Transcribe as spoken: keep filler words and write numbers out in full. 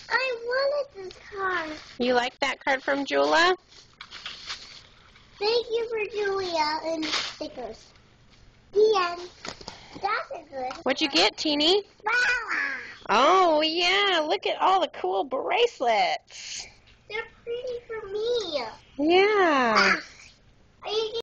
I wanted this card. You like that card from Jula? Thank you for Julia and stickers. The end. That's a good What'd you get, Teeny? Wow. Oh, yeah. Look at all the cool bracelets. They're pretty for me. Yeah. Are you